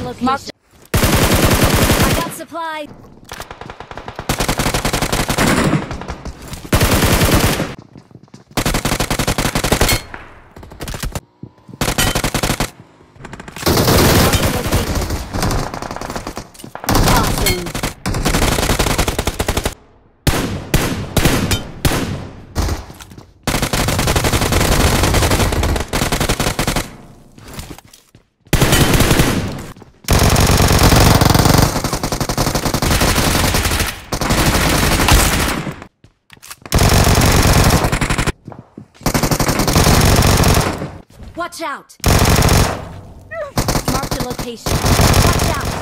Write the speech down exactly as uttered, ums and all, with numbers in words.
location. Marked. I got supplies. Watch out! Mark the location. Watch out!